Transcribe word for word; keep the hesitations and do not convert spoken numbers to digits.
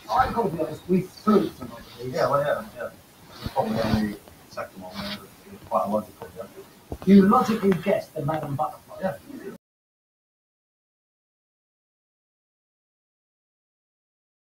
I've got to be honest, we flew some of these. Yeah, well, yeah, yeah. It's probably only the second one, where it was quite a logical, yeah. You logically guessed the Madam Butterfly.